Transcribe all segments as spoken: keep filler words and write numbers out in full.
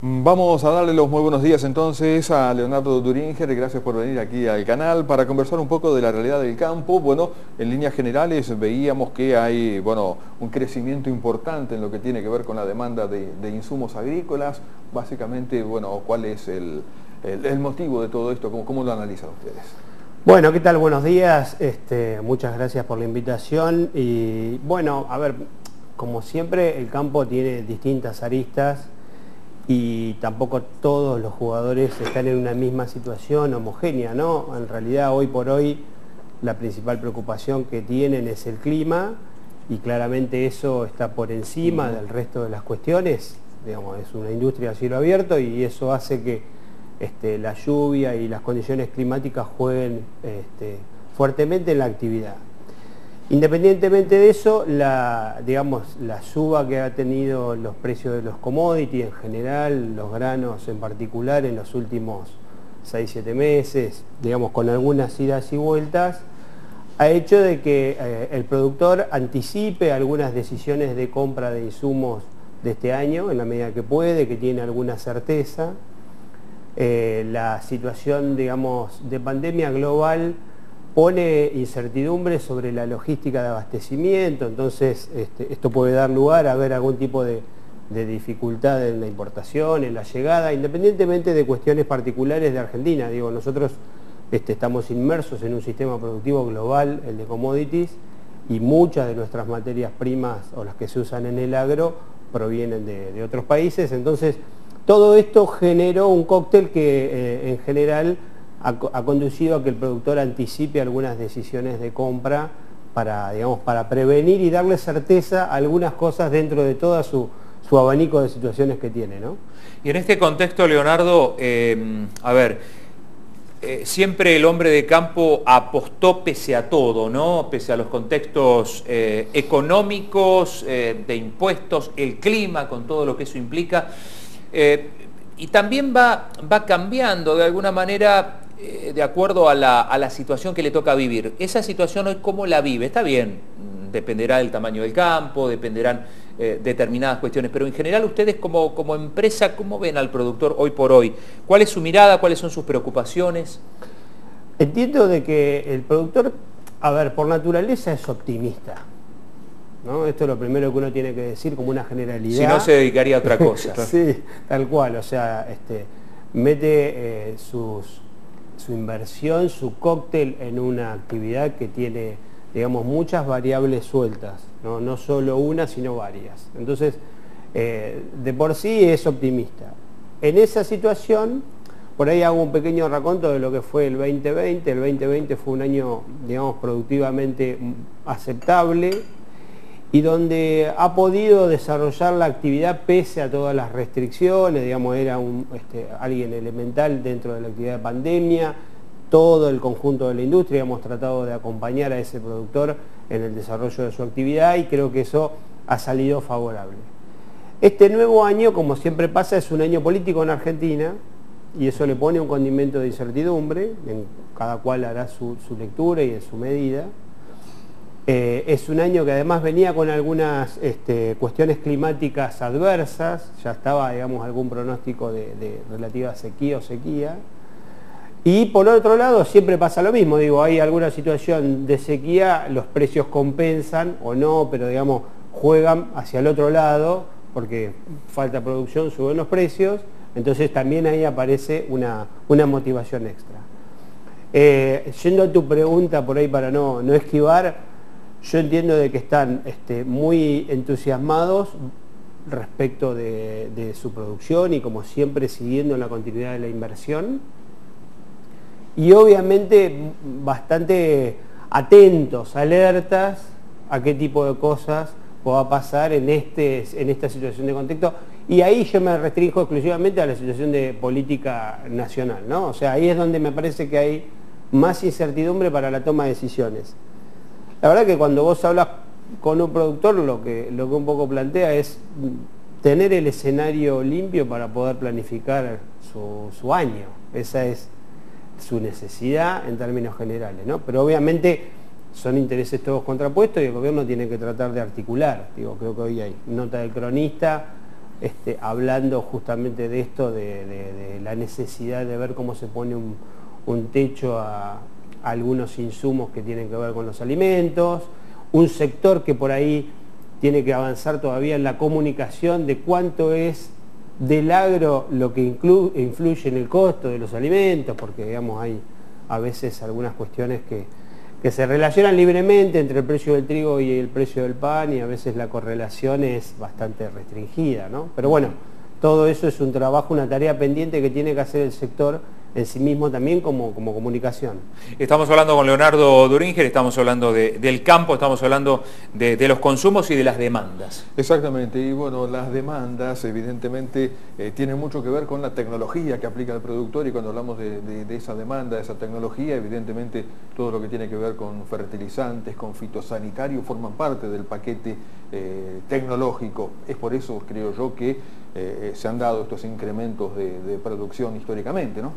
Vamos a darle los muy buenos días entonces a Leonardo Duringer, gracias por venir aquí al canal para conversar un poco de la realidad del campo. Bueno, en líneas generales veíamos que hay, bueno, un crecimiento importante en lo que tiene que ver con la demanda de, de insumos agrícolas. Básicamente, bueno, ¿cuál es el, el, el motivo de todo esto? ¿Cómo, cómo lo analizan ustedes? Bueno, ¿qué tal? Buenos días, este, muchas gracias por la invitación y bueno, a ver, como siempre el campo tiene distintas aristas y tampoco todos los jugadores están en una misma situación homogénea, ¿no? En realidad hoy por hoy la principal preocupación que tienen es el clima y claramente eso está por encima del resto de las cuestiones. Digamos, es una industria a cielo abierto y eso hace que este, la lluvia y las condiciones climáticas jueguen este, fuertemente en la actividad. Independientemente de eso, la, digamos, la suba que ha tenido los precios de los commodities en general, los granos en particular en los últimos seis siete meses, digamos con algunas idas y vueltas, ha hecho de que eh, el productor anticipe algunas decisiones de compra de insumos de este año en la medida que puede, que tiene alguna certeza. Eh, la situación, digamos, de pandemia global pone incertidumbre sobre la logística de abastecimiento, entonces este, esto puede dar lugar a ver algún tipo de, de dificultad en la importación, en la llegada, independientemente de cuestiones particulares de Argentina. Digo, nosotros este, estamos inmersos en un sistema productivo global, el de commodities, y muchas de nuestras materias primas o las que se usan en el agro provienen de, de otros países, entonces todo esto generó un cóctel que eh, en general ha conducido a que el productor anticipe algunas decisiones de compra para, digamos, para prevenir y darle certeza a algunas cosas dentro de todo su, su abanico de situaciones que tiene, ¿no? Y en este contexto, Leonardo, eh, a ver, eh, siempre el hombre de campo apostó pese a todo, ¿no? Pese a los contextos eh, económicos, eh, de impuestos, el clima, con todo lo que eso implica. Eh, y también va, va cambiando de alguna manera de acuerdo a la, a la situación que le toca vivir. Esa situación hoy, ¿cómo la vive? Está bien, dependerá del tamaño del campo, dependerán eh, determinadas cuestiones, pero en general ustedes como, como empresa, ¿cómo ven al productor hoy por hoy? ¿Cuál es su mirada? ¿Cuáles son sus preocupaciones? Entiendo de que el productor, a ver, por naturaleza es optimista, ¿no? Esto es lo primero que uno tiene que decir como una generalidad. Si no, se dedicaría a otra cosa. Sí, tal cual, o sea, este, mete eh, sus... su inversión, su cóctel en una actividad que tiene, digamos, muchas variables sueltas, no, no solo una, sino varias. Entonces, eh, de por sí es optimista. En esa situación, por ahí hago un pequeño raconto de lo que fue el veinte veinte. El veinte veinte fue un año, digamos, productivamente aceptable y donde ha podido desarrollar la actividad pese a todas las restricciones, digamos, era un, este, alguien elemental dentro de la actividad de pandemia, todo el conjunto de la industria hemos tratado de acompañar a ese productor en el desarrollo de su actividad y creo que eso ha salido favorable. Este nuevo año, como siempre pasa, es un año político en Argentina y eso le pone un condimento de incertidumbre, en cada cual hará su, su lectura y en su medida. Eh, es un año que además venía con algunas este, cuestiones climáticas adversas, ya estaba, digamos, algún pronóstico de, de relativa sequía o sequía. Y por otro lado siempre pasa lo mismo, digo, hay alguna situación de sequía, los precios compensan o no, pero digamos, juegan hacia el otro lado, porque falta producción, suben los precios, entonces también ahí aparece una, una motivación extra. Eh, yendo a tu pregunta por ahí para no, no esquivar, yo entiendo de que están este, muy entusiasmados respecto de, de su producción y como siempre siguiendo la continuidad de la inversión y obviamente bastante atentos, alertas a qué tipo de cosas pueda pasar en, este, en esta situación de contexto y ahí yo me restringo exclusivamente a la situación de política nacional, ¿no? O sea, ahí es donde me parece que hay más incertidumbre para la toma de decisiones. La verdad que cuando vos hablas con un productor lo que, lo que un poco plantea es tener el escenario limpio para poder planificar su, su año. Esa es su necesidad en términos generales, ¿no? Pero obviamente son intereses todos contrapuestos y el gobierno tiene que tratar de articular. Digo, creo que hoy hay nota del cronista este, hablando justamente de esto, de, de, de la necesidad de ver cómo se pone un, un techo a, a algunos insumos que tienen que ver con los alimentos, un sector que por ahí tiene que avanzar todavía en la comunicación de cuánto es del agro lo que influye en el costo de los alimentos, porque digamos hay a veces algunas cuestiones que, que se relacionan libremente entre el precio del trigo y el precio del pan, y a veces la correlación es bastante restringida, ¿no? Pero bueno, todo eso es un trabajo, una tarea pendiente que tiene que hacer el sector en sí mismo también como, como comunicación. Estamos hablando con Leonardo Duringer, estamos hablando de, del campo, estamos hablando de, de los consumos y de las demandas. Exactamente, y bueno, las demandas evidentemente eh, tienen mucho que ver con la tecnología que aplica el productor, y cuando hablamos de, de, de esa demanda, de esa tecnología, evidentemente todo lo que tiene que ver con fertilizantes, con fitosanitarios, forman parte del paquete eh, tecnológico. Es por eso, creo yo, que eh, se han dado estos incrementos de, de producción históricamente, ¿no?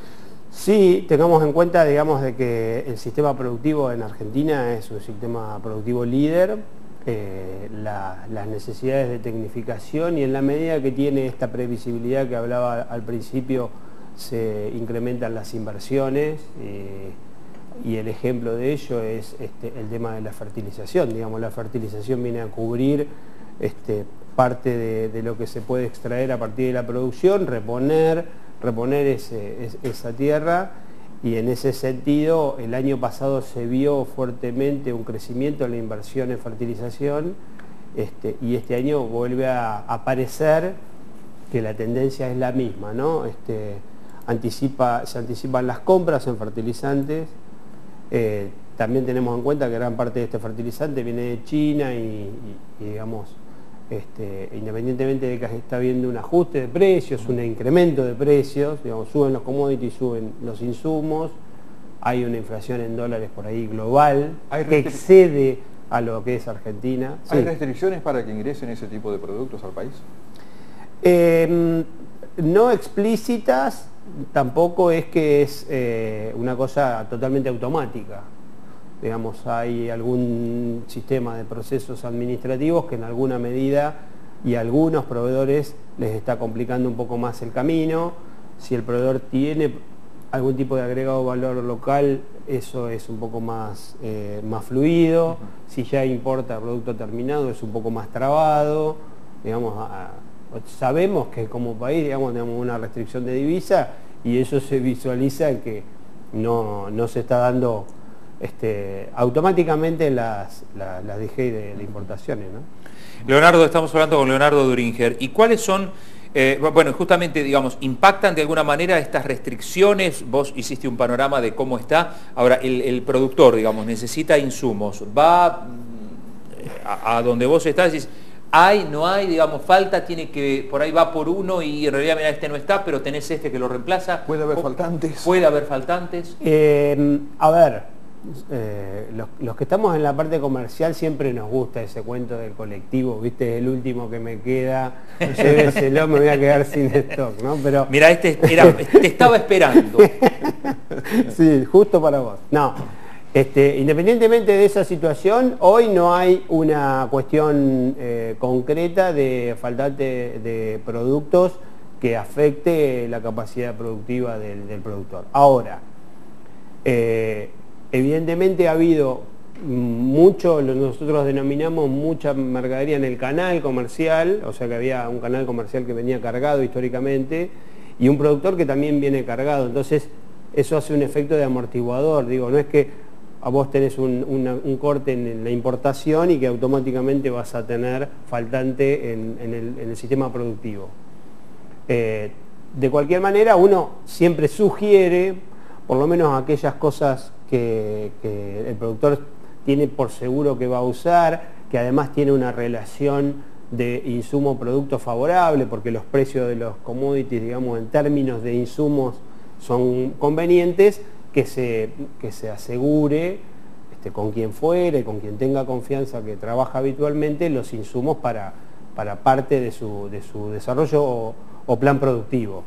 Sí, tengamos en cuenta, digamos, de que el sistema productivo en Argentina es un sistema productivo líder, eh, la, las necesidades de tecnificación, y en la medida que tiene esta previsibilidad que hablaba al principio, se incrementan las inversiones, eh, y el ejemplo de ello es este, el tema de la fertilización. Digamos, la fertilización viene a cubrir este, parte de, de lo que se puede extraer a partir de la producción, reponer reponer ese, es, esa tierra, y en ese sentido el año pasado se vio fuertemente un crecimiento en la inversión en fertilización, este, y este año vuelve a aparecer que la tendencia es la misma, ¿no? Este, anticipa, se anticipan las compras en fertilizantes, eh, también tenemos en cuenta que gran parte de este fertilizante viene de China, y, y, y digamos, Este, independientemente de que está habiendo un ajuste de precios, un incremento de precios, digamos, suben los commodities, suben los insumos, hay una inflación en dólares por ahí global que excede a lo que es Argentina. ¿Hay sí. restricciones para que ingresen ese tipo de productos al país? Eh, no explícitas, tampoco es que es eh, una cosa totalmente automática. Digamos, hay algún sistema de procesos administrativos que en alguna medida, y a algunos proveedores les está complicando un poco más el camino. Si el proveedor tiene algún tipo de agregado valor local, eso es un poco más, eh, más fluido. Uh-huh. Si ya importa producto terminado, es un poco más trabado. Digamos, a, sabemos que como país, digamos, tenemos una restricción de divisa, y eso se visualiza en que no, no se está dando Este, automáticamente las, las, las D G de, de importaciones, ¿no? Leonardo, estamos hablando con Leonardo Duringer. ¿Y cuáles son, eh, bueno, justamente, digamos, impactan de alguna manera estas restricciones? Vos hiciste un panorama de cómo está. Ahora, el, el productor, digamos, necesita insumos. Va a, a donde vos estás y decís, hay, no hay, digamos, falta, tiene que, por ahí va por uno y en realidad, mira, este no está, pero tenés este que lo reemplaza. ¿Puede haber faltantes? ¿Puede haber faltantes? Eh, a ver... Eh, los, los que estamos en la parte comercial siempre nos gusta ese cuento del colectivo, viste, el último que me queda, lléveselo, me voy a quedar sin stock, ¿no? Pero mira, este era, te estaba esperando. Sí, justo para vos. No, este, independientemente de esa situación, hoy no hay una cuestión eh, concreta de faltante de productos que afecte la capacidad productiva del, del productor. Ahora, eh, evidentemente ha habido mucho, lo que nosotros denominamos mucha mercadería en el canal comercial, o sea que había un canal comercial que venía cargado históricamente, y un productor que también viene cargado. Entonces eso hace un efecto de amortiguador. Digo, no es que a vos tenés un, una, un corte en la importación y que automáticamente vas a tener faltante en, en, el, en el sistema productivo. Eh, de cualquier manera, uno siempre sugiere, por lo menos aquellas cosas que, que el productor tiene por seguro que va a usar, que además tiene una relación de insumo-producto favorable, porque los precios de los commodities, digamos, en términos de insumos son convenientes, que se, que se asegure este, con quien fuere, con quien tenga confianza, que trabaja habitualmente, los insumos para, para parte de su, de su desarrollo o, o plan productivo.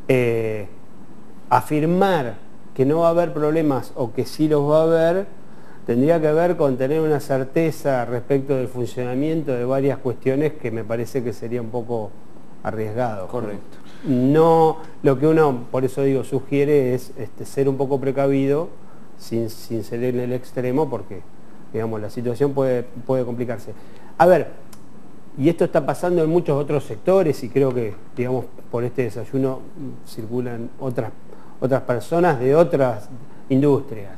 Eh, afirmar que no va a haber problemas o que sí los va a haber tendría que ver con tener una certeza respecto del funcionamiento de varias cuestiones que me parece que sería un poco arriesgado. Correcto. No, lo que uno, por eso digo, sugiere es este, ser un poco precavido, sin, sin ser en el extremo, porque, digamos, la situación puede, puede complicarse. A ver, y esto está pasando en muchos otros sectores, y creo que, digamos, por este desayuno circulan otras, otras personas de otras industrias.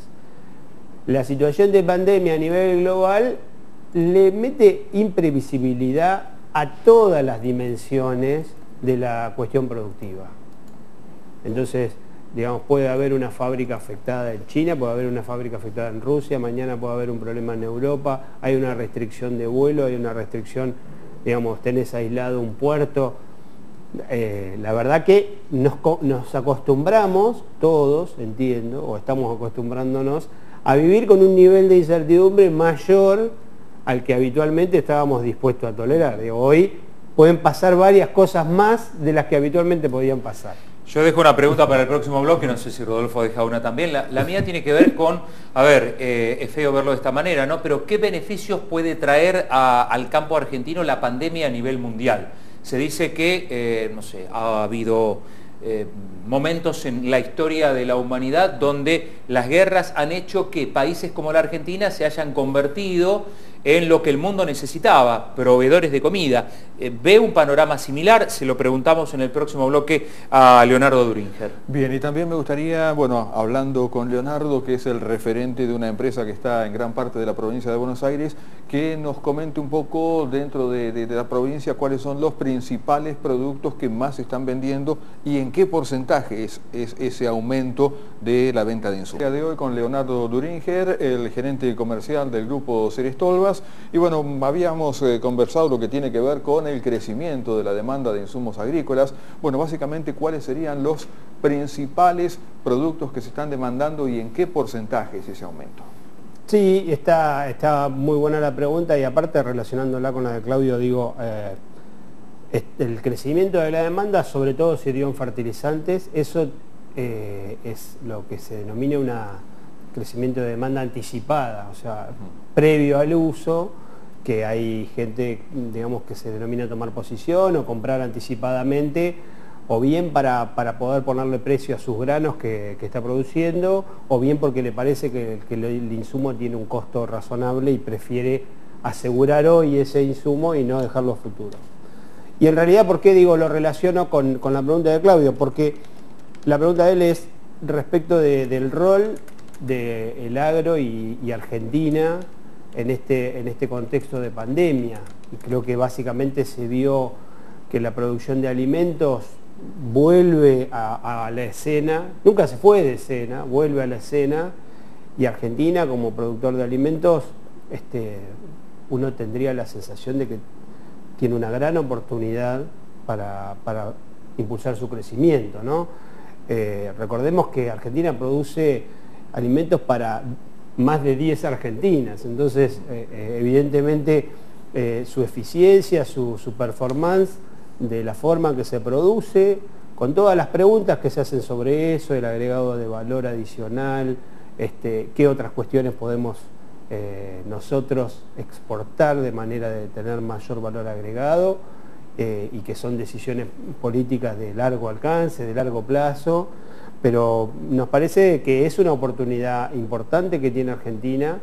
La situación de pandemia a nivel global le mete imprevisibilidad a todas las dimensiones de la cuestión productiva. Entonces, digamos, puede haber una fábrica afectada en China, puede haber una fábrica afectada en Rusia, mañana puede haber un problema en Europa, hay una restricción de vuelo, hay una restricción, digamos, tenés aislado un puerto. Eh, la verdad que nos, nos acostumbramos, todos, entiendo, o estamos acostumbrándonos, a vivir con un nivel de incertidumbre mayor al que habitualmente estábamos dispuestos a tolerar. Digo, hoy pueden pasar varias cosas más de las que habitualmente podían pasar. Yo dejo una pregunta para el próximo bloque, no sé si Rodolfo deja una también. La, la mía tiene que ver con, a ver, eh, es feo verlo de esta manera, ¿no? Pero ¿qué beneficios puede traer a, al campo argentino la pandemia a nivel mundial? Se dice que, eh, no sé, ha habido eh, momentos en la historia de la humanidad donde las guerras han hecho que países como la Argentina se hayan convertido en lo que el mundo necesitaba, proveedores de comida. Eh, ¿Ve un panorama similar? Se lo preguntamos en el próximo bloque a Leonardo Duringer. Bien, y también me gustaría, bueno, hablando con Leonardo, que es el referente de una empresa que está en gran parte de la provincia de Buenos Aires, que nos comente un poco dentro de, de, de la provincia cuáles son los principales productos que más se están vendiendo y en qué porcentaje es, es ese aumento de la venta de insumos. El día de hoy con Leonardo Duringer, el gerente comercial del grupo Serestolva. Y bueno, habíamos eh, conversado lo que tiene que ver con el crecimiento de la demanda de insumos agrícolas. Bueno, básicamente, ¿cuáles serían los principales productos que se están demandando y en qué porcentaje es ese aumento? Sí, está, está muy buena la pregunta y aparte relacionándola con la de Claudio, digo, eh, el crecimiento de la demanda sobre todo se dio en fertilizantes. Eso eh, es lo que se denomina una crecimiento de demanda anticipada, o sea, uh-huh. previo al uso, que hay gente, digamos, que se denomina tomar posición o comprar anticipadamente, o bien para, para poder ponerle precio a sus granos que, que está produciendo, o bien porque le parece que, que el, el insumo tiene un costo razonable y prefiere asegurar hoy ese insumo y no dejarlo a futuro. Y en realidad, ¿por qué digo lo relaciono con, con la pregunta de Claudio? Porque la pregunta de él es respecto de, del rol del agro y, y Argentina en este, en este contexto de pandemia. Y creo que básicamente se vio que la producción de alimentos vuelve a, a la escena, nunca se fue de escena, vuelve a la escena, y Argentina como productor de alimentos, este, uno tendría la sensación de que tiene una gran oportunidad para, para impulsar su crecimiento, ¿no? Eh, recordemos que Argentina produce alimentos para más de diez argentinas, entonces eh, evidentemente eh, su eficiencia, su, su performance de la forma en que se produce, con todas las preguntas que se hacen sobre eso, el agregado de valor adicional, este, qué otras cuestiones podemos eh, nosotros exportar de manera de tener mayor valor agregado, eh, y que son decisiones políticas de largo alcance, de largo plazo. Pero nos parece que es una oportunidad importante que tiene Argentina.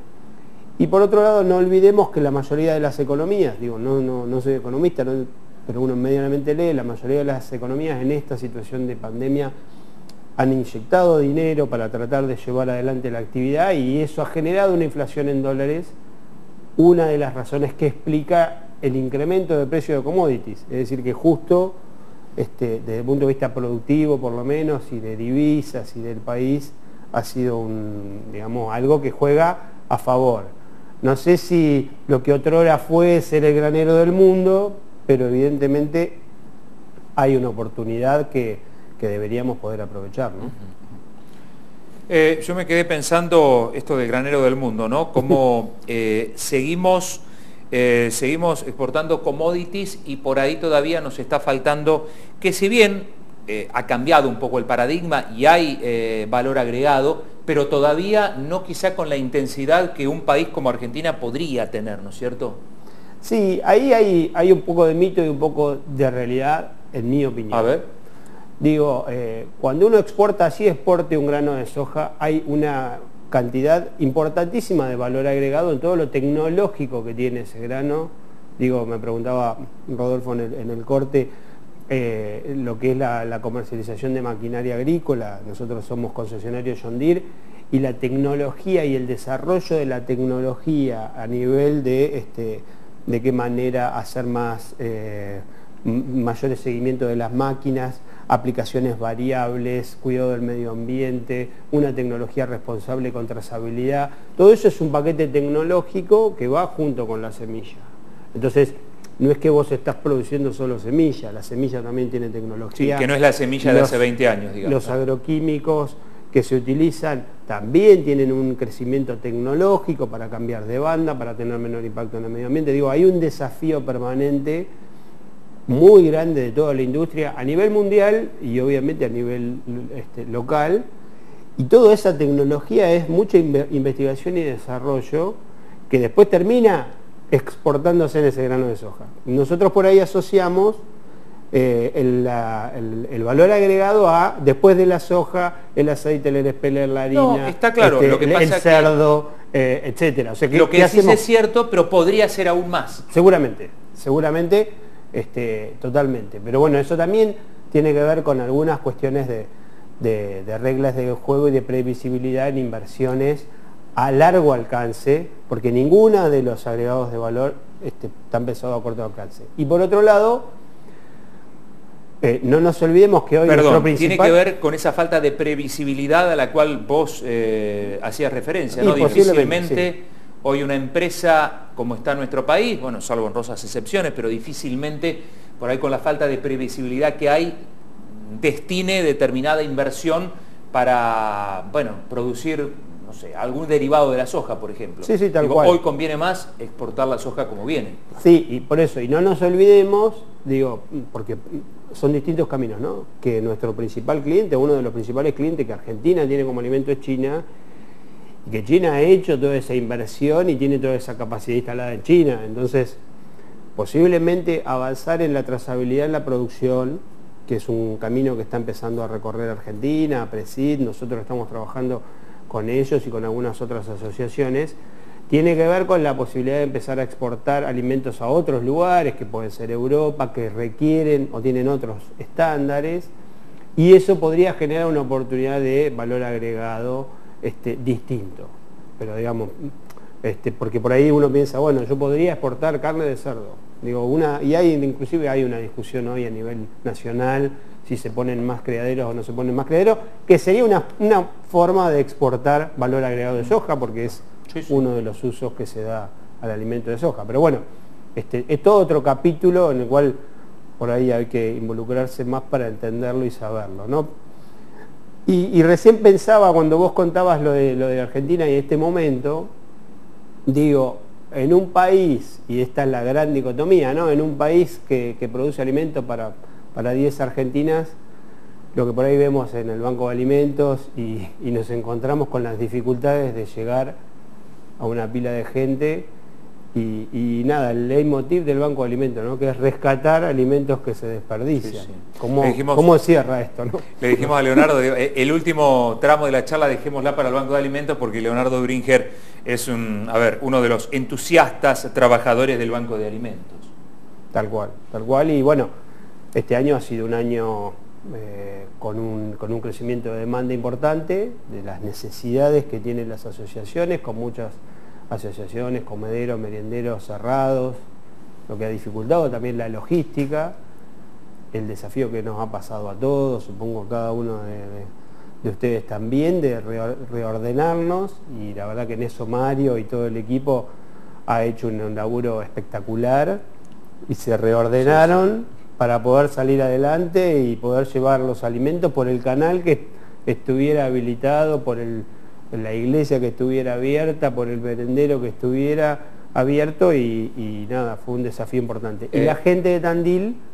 Y por otro lado, no olvidemos que la mayoría de las economías, digo, no, no, no soy economista, no, pero uno medianamente lee, la mayoría de las economías en esta situación de pandemia han inyectado dinero para tratar de llevar adelante la actividad, y eso ha generado una inflación en dólares, una de las razones que explica el incremento de precio de commodities. Es decir, que justo Este, desde el punto de vista productivo por lo menos, y de divisas y del país, ha sido un, digamos, algo que juega a favor. No sé si lo que otrora fue ser el granero del mundo, pero evidentemente hay una oportunidad que, que deberíamos poder aprovechar, ¿no? Eh, yo me quedé pensando esto del granero del mundo, ¿no? Cómo eh, seguimos... Eh, seguimos exportando commodities y por ahí todavía nos está faltando, que si bien eh, ha cambiado un poco el paradigma y hay eh, valor agregado, pero todavía no quizá con la intensidad que un país como Argentina podría tener, ¿no es cierto? Sí, ahí hay, hay un poco de mito y un poco de realidad, en mi opinión. A ver. Digo, eh, cuando uno exporta, así exporte un grano de soja, hay una cantidad importantísima de valor agregado en todo lo tecnológico que tiene ese grano. Digo, me preguntaba Rodolfo en el, en el corte, eh, lo que es la, la comercialización de maquinaria agrícola. Nosotros somos concesionarios John Deere y la tecnología y el desarrollo de la tecnología a nivel de, este, de qué manera hacer más, eh, mayores seguimientos de las máquinas, aplicaciones variables, cuidado del medio ambiente, una tecnología responsable con trazabilidad. Todo eso es un paquete tecnológico que va junto con la semilla. Entonces, no es que vos estás produciendo solo semilla, la semilla también tiene tecnología. Sí, que no es la semilla de los, hace veinte años, digamos. Los agroquímicos que se utilizan también tienen un crecimiento tecnológico para cambiar de banda, para tener menor impacto en el medio ambiente. Digo, hay un desafío permanente muy grande de toda la industria a nivel mundial y obviamente a nivel este, local, y toda esa tecnología es mucha investigación y desarrollo que después termina exportándose en ese grano de soja. Nosotros por ahí asociamos eh, el, la, el, el valor agregado a, después de la soja, el aceite, el espeler, la harina, no, está claro, este, lo que pasa el cerdo, que, eh, etcétera. O sea, que, lo que ¿qué sí hacemos? es cierto, pero podría ser aún más. Seguramente, seguramente, este, totalmente. Pero bueno, eso también tiene que ver con algunas cuestiones de, de, de reglas de juego y de previsibilidad en inversiones a largo alcance, porque ninguna de los agregados de valor este, están pensados a corto alcance. Y por otro lado, eh, no nos olvidemos que hoy Perdón, nuestro principal... tiene que ver con esa falta de previsibilidad a la cual vos eh, hacías referencia, ¿no? Sí, posiblemente, Difícilmente sí. Hoy una empresa como está en nuestro país, bueno, salvo honrosas excepciones, pero difícilmente, por ahí con la falta de previsibilidad que hay, destine determinada inversión para, bueno, producir, no sé, algún derivado de la soja, por ejemplo. Sí, sí, tal digo, cual. hoy conviene más exportar la soja como viene. Sí, y por eso, y no nos olvidemos, digo, porque son distintos caminos, ¿no? Que nuestro principal cliente, uno de los principales clientes que Argentina tiene como alimento es China, y que China ha hecho toda esa inversión y tiene toda esa capacidad instalada en China. Entonces, posiblemente avanzar en la trazabilidad en la producción, que es un camino que está empezando a recorrer Argentina, Presid, nosotros estamos trabajando con ellos y con algunas otras asociaciones, tiene que ver con la posibilidad de empezar a exportar alimentos a otros lugares, que pueden ser Europa, que requieren o tienen otros estándares, y eso podría generar una oportunidad de valor agregado este, distinto. Pero digamos, este, porque por ahí uno piensa, bueno, yo podría exportar carne de cerdo. Digo, una, y hay inclusive hay una discusión hoy a nivel nacional, si se ponen más criaderos o no se ponen más criaderos, que sería una, una forma de exportar valor agregado de soja, porque es sí, sí. uno de los usos que se da al alimento de soja. Pero bueno, este, es todo otro capítulo en el cual por ahí hay que involucrarse más para entenderlo y saberlo, ¿no? Y, y recién pensaba, cuando vos contabas lo de, lo de Argentina y este momento, digo, en un país, y esta es la gran dicotomía, ¿no? En un país que, que produce alimentos para, para diez argentinas, lo que por ahí vemos en el Banco de Alimentos y, y nos encontramos con las dificultades de llegar a una pila de gente y, y nada, el leitmotiv del Banco de Alimentos, ¿no? Que es rescatar alimentos que se desperdician. Sí, sí. ¿Cómo, dijimos, ¿Cómo cierra esto, no? Le dijimos a Leonardo, el último tramo de la charla dejémosla para el Banco de Alimentos porque Leonardo Bringer es un, a ver, uno de los entusiastas trabajadores del Banco de Alimentos. Tal cual, tal cual, y bueno, este año ha sido un año eh, con, un, con un crecimiento de demanda importante, de las necesidades que tienen las asociaciones, con muchas asociaciones, comederos, merienderos cerrados, lo que ha dificultado también la logística, el desafío que nos ha pasado a todos, supongo a cada uno de, de, de ustedes también, de reordenarnos, y la verdad que en eso Mario y todo el equipo ha hecho un laburo espectacular y se reordenaron sí, sí. para poder salir adelante y poder llevar los alimentos por el canal que estuviera habilitado, por el la iglesia que estuviera abierta, por el merendero que estuviera abierto y, y nada, fue un desafío importante. Eh. Y la gente de Tandil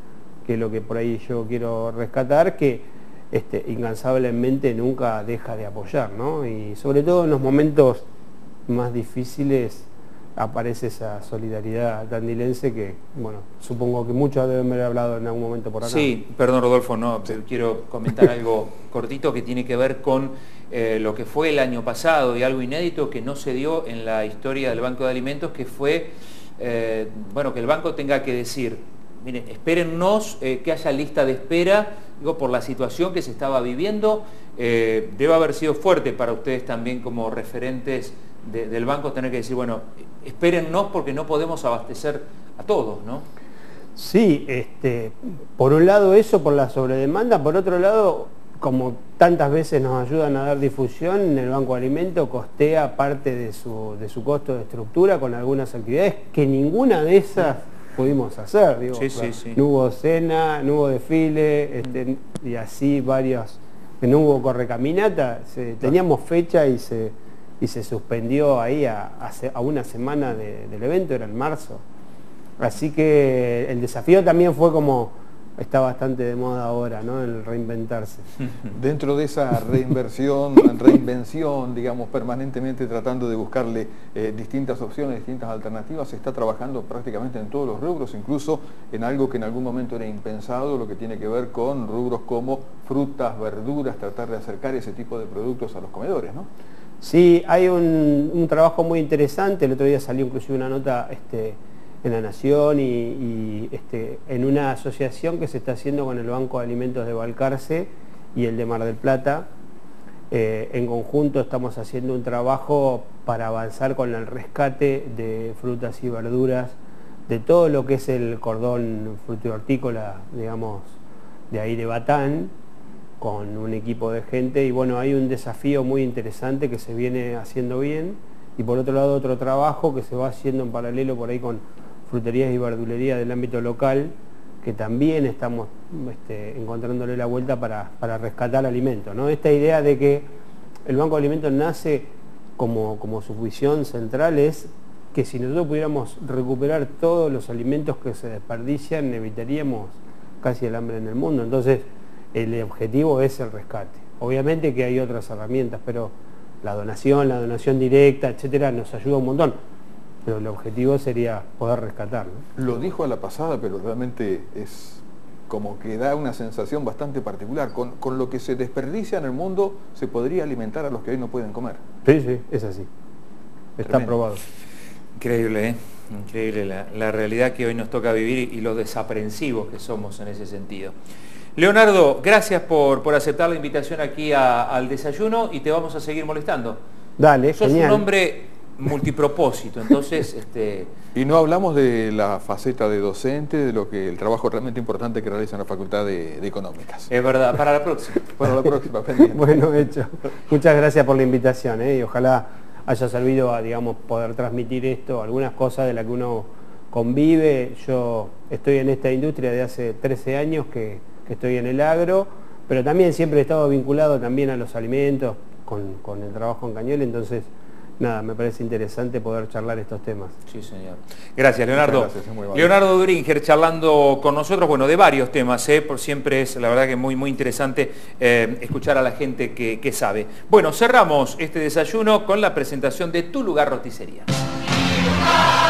que es lo que por ahí yo quiero rescatar, que este, incansablemente nunca deja de apoyar, ¿no? Y sobre todo en los momentos más difíciles aparece esa solidaridad tandilense que, bueno, supongo que muchos deben haber hablado en algún momento por acá. Sí, perdón Rodolfo, no, quiero comentar algo cortito que tiene que ver con eh, lo que fue el año pasado y algo inédito que no se dio en la historia del Banco de Alimentos, que fue, eh, bueno, que el banco tenga que decir, miren, espérennos, eh, que haya lista de espera, digo, por la situación que se estaba viviendo, eh, debe haber sido fuerte para ustedes también como referentes de, del banco tener que decir, bueno, espérennos porque no podemos abastecer a todos, ¿no? Sí, este, por un lado eso, por la sobredemanda, por otro lado, como tantas veces nos ayudan a dar difusión, el Banco de Alimentos costea parte de su, de su costo de estructura con algunas actividades que ninguna de esas pudimos hacer, digo, sí, sí, sí. No hubo cena, no hubo desfile, este, y así varios, no hubo correcaminata, se, teníamos fecha y se, y se suspendió ahí a, a, a una semana de, del evento, era en marzo. Así que el desafío también fue como, está bastante de moda ahora, ¿no? El reinventarse. Dentro de esa reinversión, reinvención, digamos, permanentemente tratando de buscarle eh, distintas opciones, distintas alternativas, se está trabajando prácticamente en todos los rubros, incluso en algo que en algún momento era impensado, lo que tiene que ver con rubros como frutas, verduras, tratar de acercar ese tipo de productos a los comedores, ¿no? Sí, hay un, un trabajo muy interesante, el otro día salió inclusive una nota este, en La Nación y, y este, en una asociación que se está haciendo con el Banco de Alimentos de Balcarce y el de Mar del Plata. Eh, en conjunto estamos haciendo un trabajo para avanzar con el rescate de frutas y verduras, de todo lo que es el cordón frutícola, digamos, de ahí de Batán, con un equipo de gente, y bueno, hay un desafío muy interesante que se viene haciendo bien, y por otro lado otro trabajo que se va haciendo en paralelo por ahí con fruterías y verdulerías del ámbito local, que también estamos este, encontrándole la vuelta para, para rescatar alimentos, ¿no? Esta idea de que el Banco de Alimentos nace como, como su visión central es que si nosotros pudiéramos recuperar todos los alimentos que se desperdician, evitaríamos casi el hambre en el mundo. Entonces, el objetivo es el rescate. Obviamente que hay otras herramientas, pero la donación, la donación directa, etcétera, nos ayuda un montón. Pero el objetivo sería poder rescatar, ¿no? Lo dijo a la pasada, pero realmente es como que da una sensación bastante particular. Con, con lo que se desperdicia en el mundo, se podría alimentar a los que hoy no pueden comer. Sí, sí, es así. Está Tremendo. probado. Increíble, ¿eh? Increíble la, la realidad que hoy nos toca vivir y lo desaprensivos que somos en ese sentido. Leonardo, gracias por, por aceptar la invitación aquí a, al desayuno y te vamos a seguir molestando. Dale, Sos genial. un hombre multipropósito, entonces... este... Y no hablamos de la faceta de docente, de lo que el trabajo realmente importante que realiza en la Facultad de, de Económicas. Es verdad, para la próxima. Para la próxima, pendiente. Bueno, hecho. Muchas gracias por la invitación, ¿eh? Y ojalá haya servido a, digamos, poder transmitir esto, algunas cosas de las que uno convive. Yo estoy en esta industria de hace trece años que, que estoy en el agro, pero también siempre he estado vinculado también a los alimentos, con, con el trabajo en Cañuelas, entonces... Nada, me parece interesante poder charlar estos temas. Sí, señor. Gracias, Leonardo. Gracias, es muy válido. Leonardo Duringer charlando con nosotros, bueno, de varios temas, ¿eh? Por siempre es, la verdad que muy, muy interesante eh, escuchar a la gente que, que sabe. Bueno, cerramos este desayuno con la presentación de Tu Lugar Roticería.